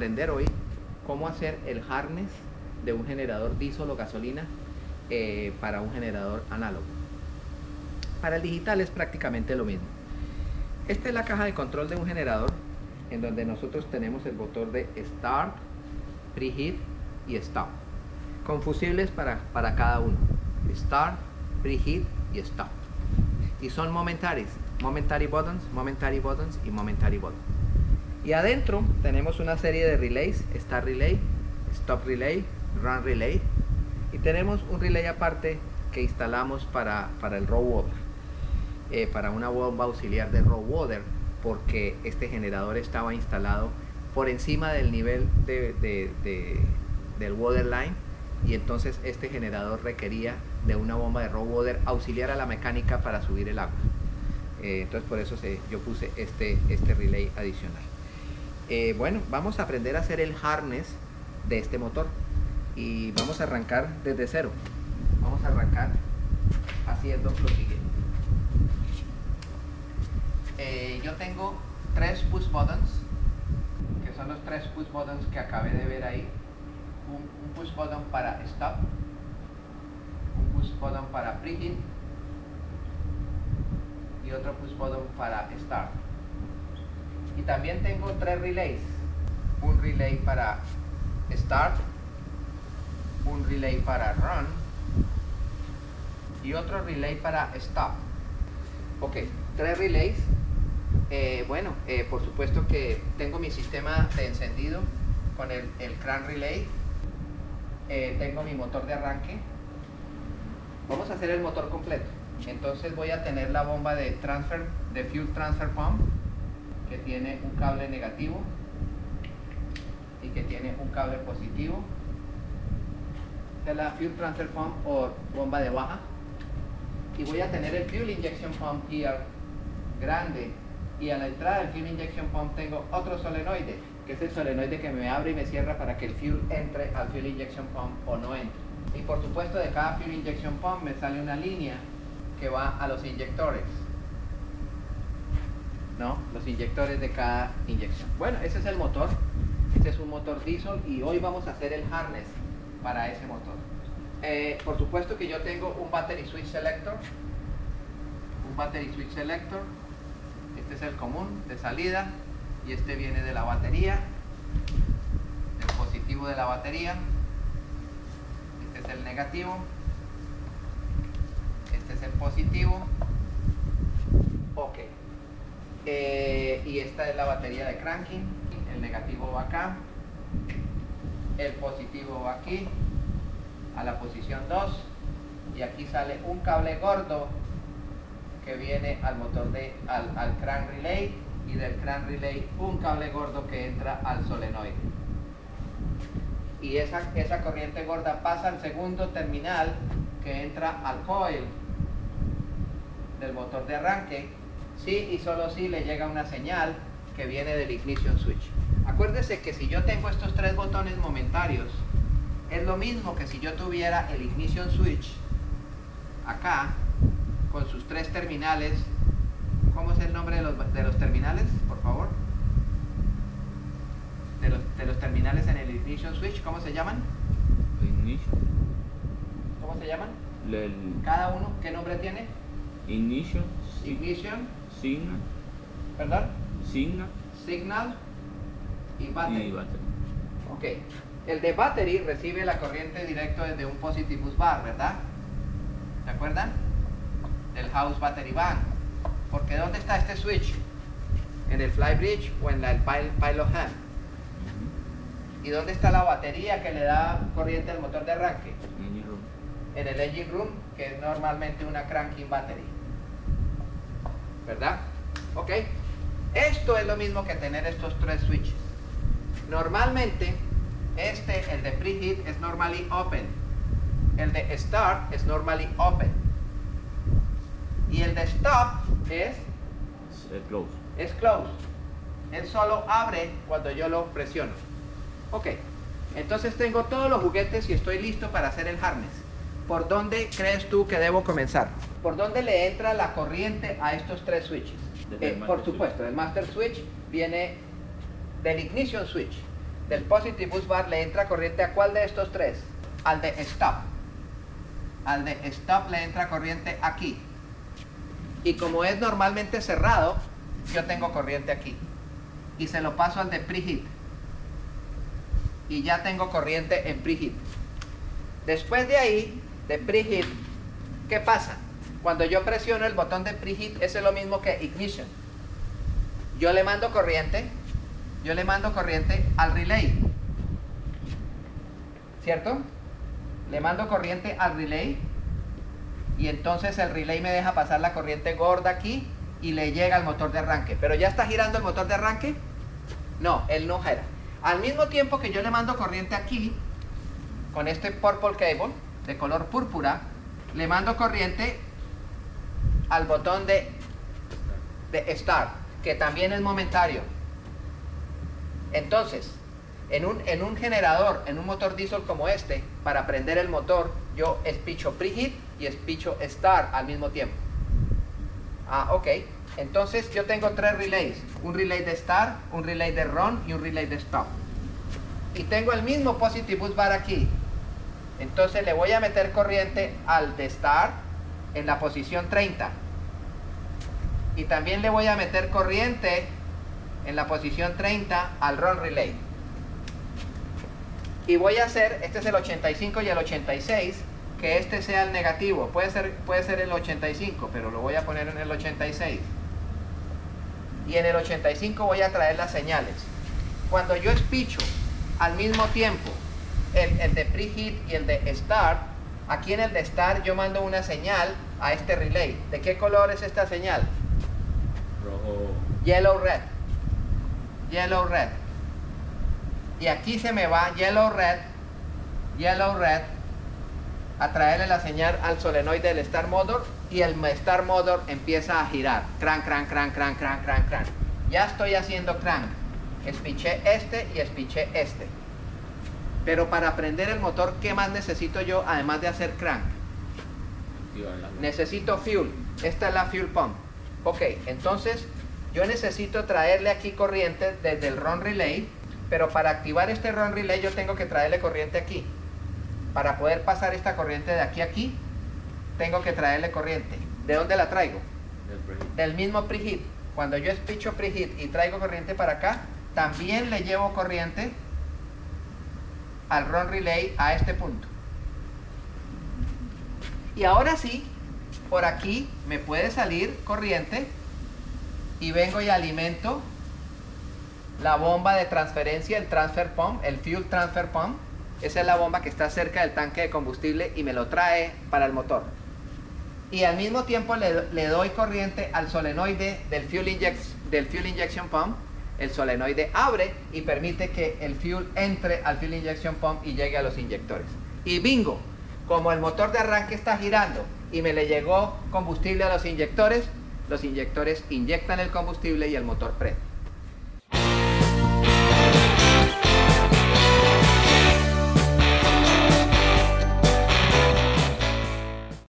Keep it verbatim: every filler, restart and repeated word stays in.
aprender hoy cómo hacer el harness de un generador diésel o gasolina eh, para un generador análogo. Para el digital es prácticamente lo mismo. Esta es la caja de control de un generador, en donde nosotros tenemos el botón de Start, Preheat y Stop, con fusibles para, para cada uno. Start, Preheat y Stop. Y son momentarios, momentary buttons, momentary buttons y momentary buttons. Y adentro tenemos una serie de relays: Start Relay, Stop Relay, Run Relay. Y tenemos un relay aparte que instalamos para, para el raw water, eh, para una bomba auxiliar de raw water, porque este generador estaba instalado por encima del nivel de, de, de, del water line, y entonces este generador requería de una bomba de raw water auxiliar a la mecánica para subir el agua. Eh, entonces por eso se, yo puse este, este relay adicional. Eh, bueno, vamos a aprender a hacer el harness de este motor y vamos a arrancar desde cero. Vamos a arrancar haciendo lo siguiente. Eh, yo tengo tres push buttons, que son los tres push buttons que acabé de ver ahí. Un, un push button para stop, un push button para preheat y otro push button para start. Y también tengo tres relays: un relay para start, un relay para run y otro relay para stop. Ok, tres relays. Eh, bueno, eh, por supuesto que tengo mi sistema de encendido con el, el crank relay. Eh, tengo mi motor de arranque. Vamos a hacer el motor completo. Entonces voy a tener la bomba de transfer, de fuel transfer pump, que tiene un cable negativo y que tiene un cable positivo. Esta es la fuel transfer pump o bomba de baja. Y voy a tener el fuel injection pump here grande, y a la entrada del fuel injection pump tengo otro solenoide, que es el solenoide que me abre y me cierra para que el fuel entre al fuel injection pump o no entre. Y por supuesto de cada fuel injection pump me sale una línea que va a los inyectores, ¿no? Los inyectores de cada inyección. Bueno, ese es el motor. Este es un motor diesel y hoy vamos a hacer el harness para ese motor. Eh, por supuesto que yo tengo un battery switch selector, un battery switch selector. Este es el común de salida y este viene de la batería, el positivo de la batería. Este es el negativo, este es el positivo. Ok, eh, y esta es la batería de cranking. El negativo va acá, el positivo va aquí a la posición dos, y aquí sale un cable gordo que viene al motor de al, al crank relay, y del crank relay un cable gordo que entra al solenoide, y esa, esa corriente gorda pasa al segundo terminal que entra al coil del motor de arranque, sí y solo si le llega una señal que viene del ignition switch. Acuérdese que si yo tengo estos tres botones momentarios, es lo mismo que si yo tuviera el ignition switch acá con sus tres terminales. ¿Cómo es el nombre de los, de los terminales, por favor? De los, de los terminales en el ignition switch, ¿cómo se llaman? Ignition. ¿Cómo se llaman? El Cada uno, ¿qué nombre tiene? ignition, Ignition, signal, ¿verdad? signal Signal y battery. y battery. Ok, el de battery recibe la corriente directo desde un positive bus bar, ¿verdad? ¿Se acuerdan? Del house battery bank. Porque ¿dónde está este switch? ¿En el flybridge o en la, el pil, pilot hand? ¿Y dónde está la batería que le da corriente al motor de arranque? Engine room. En el engine room, que es normalmente una cranking battery, ¿verdad? Ok, esto es lo mismo que tener estos tres switches. Normalmente este, el de preheat, es normally open, el de start es normally open, y el de stop es Eh, close. es close. Él solo abre cuando yo lo presiono. Ok, entonces tengo todos los juguetes y estoy listo para hacer el harness. ¿Por dónde crees tú que debo comenzar? ¿Por dónde le entra la corriente a estos tres switches? Eh, por supuesto, el master switch viene del ignition switch. del positive bus bar le entra corriente a cuál de estos tres? Al de stop. Al de stop le entra corriente aquí. Y como es normalmente cerrado, yo tengo corriente aquí. Y se lo paso al de preheat. Y ya tengo corriente en preheat. Después de ahí, de preheat, ¿qué pasa? Cuando yo presiono el botón de preheat, es lo mismo que ignition. Yo le mando corriente, yo le mando corriente al relay. ¿Cierto? Le mando corriente al relay. Y entonces el relay me deja pasar la corriente gorda aquí y le llega al motor de arranque. ¿Pero ya está girando el motor de arranque? No, él no gira. Al mismo tiempo que yo le mando corriente aquí, con este purple cable de color púrpura, le mando corriente al botón de, de start, que también es momentario. Entonces, en un, en un generador, en un motor diésel como este, para prender el motor, yo espicho preheat y espicho start al mismo tiempo. Ah, ok. Entonces yo tengo tres relays, un relay de start, un relay de run y un relay de stop. Y tengo el mismo positive bus bar aquí. Entonces le voy a meter corriente al de start en la posición treinta. Y también le voy a meter corriente en la posición treinta al run relay. Y voy a hacer, este es el ochenta y cinco y el ochenta y seis, que este sea el negativo. Puede ser, puede ser el ochenta y cinco, pero lo voy a poner en el ochenta y seis. Y en el ochenta y cinco voy a traer las señales. Cuando yo espicho al mismo tiempo el, el de preheat y el de start, aquí en el de start yo mando una señal a este relay. ¿De qué color es esta señal? Rojo. Yellow red. Yellow red. Y aquí se me va yellow red, yellow red, a traerle la señal al solenoide del start motor, y el start motor empieza a girar. Crank, crank, crank, crank, crank, crank, crank. Ya estoy haciendo crank. Espiché este y espiché este. Pero para prender el motor, ¿qué más necesito yo además de hacer crank? Necesito fuel. Esta es la fuel pump. Ok, entonces yo necesito traerle aquí corriente desde el run relay, pero para activar este run relay yo tengo que traerle corriente aquí. Para poder pasar esta corriente de aquí a aquí, tengo que traerle corriente. ¿De dónde la traigo? Del preheat. Del mismo preheat. Cuando yo espicho preheat y traigo corriente para acá, también le llevo corriente al run relay a este punto. Y ahora sí, por aquí me puede salir corriente y vengo y alimento la bomba de transferencia, el transfer pump, el fuel transfer pump. Esa es la bomba que está cerca del tanque de combustible y me lo trae para el motor. Y al mismo tiempo le, le doy corriente al solenoide del fuel, inject, del fuel injection pump. El solenoide abre y permite que el fuel entre al fuel injection pump y llegue a los inyectores. Y bingo, como el motor de arranque está girando y me le llegó combustible a los inyectores, los inyectores inyectan el combustible y el motor prende.